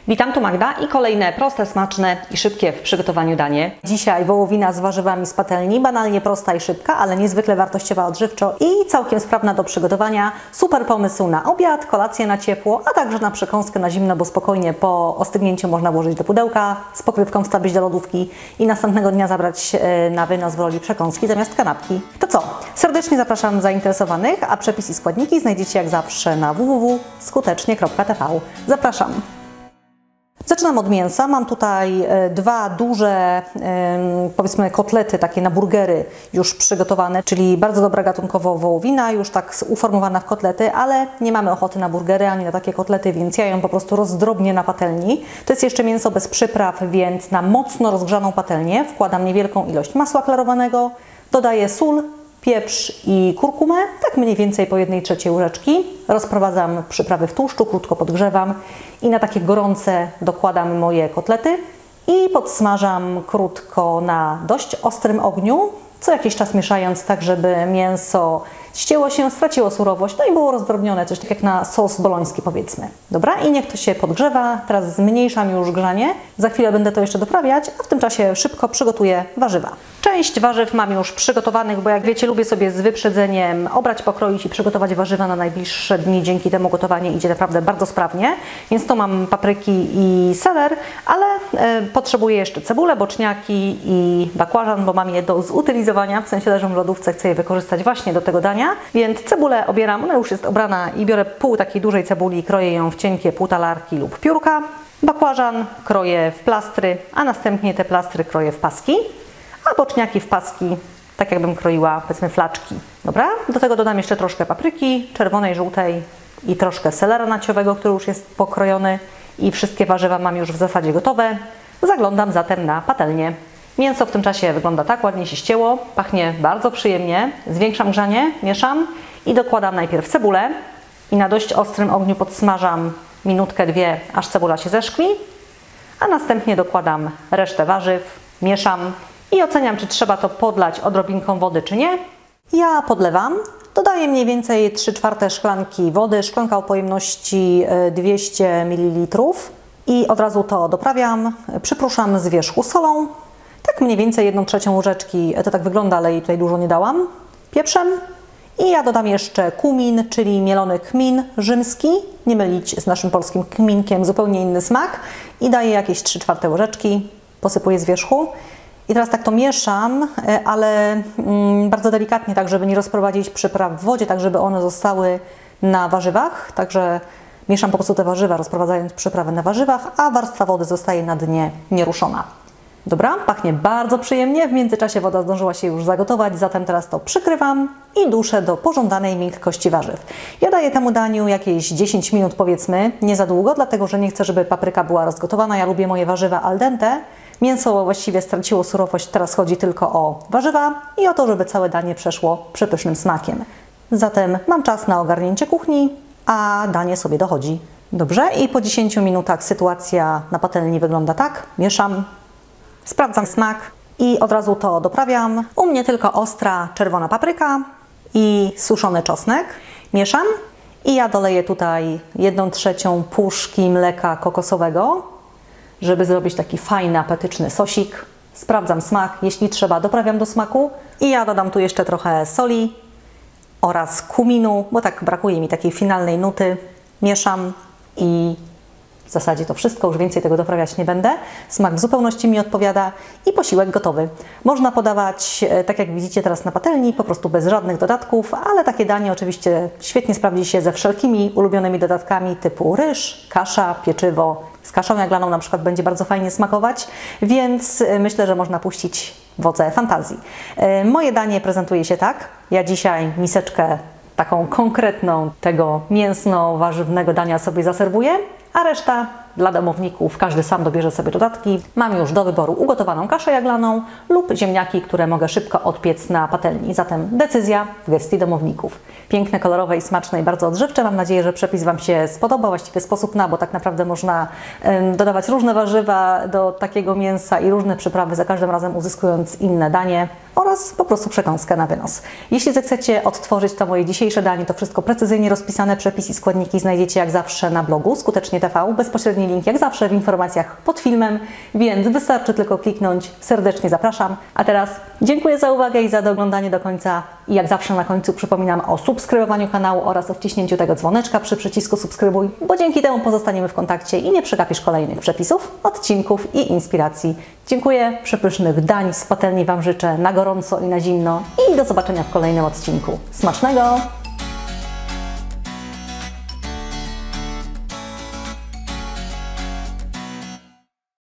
Witam, tu Magda i kolejne proste, smaczne i szybkie w przygotowaniu danie. Dzisiaj wołowina z warzywami z patelni, banalnie prosta i szybka, ale niezwykle wartościowa odżywczo i całkiem sprawna do przygotowania. Super pomysł na obiad, kolację na ciepło, a także na przekąskę na zimno, bo spokojnie po ostygnięciu można włożyć do pudełka, z pokrywką wstawić do lodówki i następnego dnia zabrać na wynos w roli przekąski zamiast kanapki. To co? Serdecznie zapraszam zainteresowanych, a przepis i składniki znajdziecie jak zawsze na www.skutecznie.tv. Zapraszam! Zaczynam od mięsa. Mam tutaj dwa duże, powiedzmy kotlety, takie na burgery już przygotowane, czyli bardzo dobra gatunkowo wołowina, już tak uformowana w kotlety, ale nie mamy ochoty na burgery ani na takie kotlety, więc ja ją po prostu rozdrobnię na patelni. To jest jeszcze mięso bez przypraw, więc na mocno rozgrzaną patelnię wkładam niewielką ilość masła klarowanego, dodaję sól, pieprz i kurkumę, tak mniej więcej po 1/3 łyżeczki. Rozprowadzam przyprawy w tłuszczu, krótko podgrzewam i na takie gorące dokładam moje kotlety i podsmażam krótko na dość ostrym ogniu, co jakiś czas mieszając tak, żeby mięso ścięło się, straciło surowość, no i było rozdrobnione, coś tak jak na sos boloński powiedzmy. Dobra, i niech to się podgrzewa, teraz zmniejszam już grzanie, za chwilę będę to jeszcze doprawiać, a w tym czasie szybko przygotuję warzywa. Część warzyw mam już przygotowanych, bo jak wiecie, lubię sobie z wyprzedzeniem obrać, pokroić i przygotować warzywa na najbliższe dni, dzięki temu gotowanie idzie naprawdę bardzo sprawnie, więc to mam papryki i seler, ale potrzebuję jeszcze cebulę, boczniaki i bakłażan, bo mam je do zutylizowania, w sensie leżą w lodówce, chcę je wykorzystać właśnie do tego dania. Więc cebulę obieram, ona już jest obrana i biorę pół takiej dużej cebuli, kroję ją w cienkie półtalarki lub piórka. Bakłażan kroję w plastry, a następnie te plastry kroję w paski, a boczniaki w paski, tak jakbym kroiła, powiedzmy, flaczki. Dobra? Do tego dodam jeszcze troszkę papryki, czerwonej, żółtej i troszkę selera naciowego, który już jest pokrojony i wszystkie warzywa mam już w zasadzie gotowe. Zaglądam zatem na patelnię. Mięso w tym czasie wygląda tak, ładnie się ścięło, pachnie bardzo przyjemnie. Zwiększam grzanie, mieszam i dokładam najpierw cebulę i na dość ostrym ogniu podsmażam minutkę, dwie, aż cebula się zeszkli, a następnie dokładam resztę warzyw, mieszam i oceniam, czy trzeba to podlać odrobinką wody, czy nie. Ja podlewam, dodaję mniej więcej 3/4 szklanki wody, szklanka o pojemności 200 ml i od razu to doprawiam, przypruszam z wierzchu solą. Tak mniej więcej 1/3 łyżeczki, to tak wygląda, ale jej tutaj dużo nie dałam, pieprzem i ja dodam jeszcze kumin, czyli mielony kmin rzymski, nie mylić z naszym polskim kminkiem, zupełnie inny smak i daję jakieś 3/4 łyżeczki, posypuję z wierzchu i teraz tak to mieszam, ale bardzo delikatnie, tak żeby nie rozprowadzić przypraw w wodzie, tak żeby one zostały na warzywach, także mieszam po prostu te warzywa, rozprowadzając przyprawy na warzywach, a warstwa wody zostaje na dnie nieruszona. Dobra, pachnie bardzo przyjemnie, w międzyczasie woda zdążyła się już zagotować, zatem teraz to przykrywam i duszę do pożądanej miękkości warzyw. Ja daję temu daniu jakieś 10 minut powiedzmy, nie za długo, dlatego że nie chcę, żeby papryka była rozgotowana, ja lubię moje warzywa al dente. Mięso właściwie straciło surowość, teraz chodzi tylko o warzywa i o to, żeby całe danie przeszło przepysznym smakiem. Zatem mam czas na ogarnięcie kuchni, a danie sobie dochodzi. Dobrze, i po 10 minutach sytuacja na patelni wygląda tak, mieszam. Sprawdzam smak i od razu to doprawiam. U mnie tylko ostra czerwona papryka i suszony czosnek. Mieszam i ja doleję tutaj 1/3 puszki mleka kokosowego, żeby zrobić taki fajny, apetyczny sosik. Sprawdzam smak, jeśli trzeba, doprawiam do smaku i ja dodam tu jeszcze trochę soli oraz kuminu, bo tak brakuje mi takiej finalnej nuty. Mieszam i w zasadzie to wszystko, już więcej tego doprawiać nie będę. Smak w zupełności mi odpowiada i posiłek gotowy. Można podawać, tak jak widzicie teraz na patelni, po prostu bez żadnych dodatków, ale takie danie oczywiście świetnie sprawdzi się ze wszelkimi ulubionymi dodatkami typu ryż, kasza, pieczywo. Z kaszą jaglaną na przykład będzie bardzo fajnie smakować, więc myślę, że można puścić wodze fantazji. Moje danie prezentuje się tak. Ja dzisiaj miseczkę taką konkretną tego mięsno-warzywnego dania sobie zaserwuję, a reszta dla domowników, każdy sam dobierze sobie dodatki. Mam już do wyboru ugotowaną kaszę jaglaną lub ziemniaki, które mogę szybko odpiec na patelni. Zatem decyzja w gestii domowników. Piękne, kolorowe i smaczne i bardzo odżywcze. Mam nadzieję, że przepis Wam się spodoba, właściwie sposób na, bo tak naprawdę można dodawać różne warzywa do takiego mięsa i różne przyprawy, za każdym razem uzyskując inne danie. oraz po prostu przekąskę na wynos. Jeśli zechcecie odtworzyć to moje dzisiejsze danie, to wszystko precyzyjnie rozpisane, przepis i składniki znajdziecie jak zawsze na blogu Skutecznie TV. Bezpośredni link jak zawsze w informacjach pod filmem, więc wystarczy tylko kliknąć. Serdecznie zapraszam. A teraz dziękuję za uwagę i za oglądanie do końca. I jak zawsze na końcu przypominam o subskrybowaniu kanału oraz o wciśnięciu tego dzwoneczka przy przycisku subskrybuj, bo dzięki temu pozostaniemy w kontakcie i nie przegapisz kolejnych przepisów, odcinków i inspiracji. Dziękuję, przepysznych dań z patelni Wam życzę na gorąco i na zimno i do zobaczenia w kolejnym odcinku. Smacznego!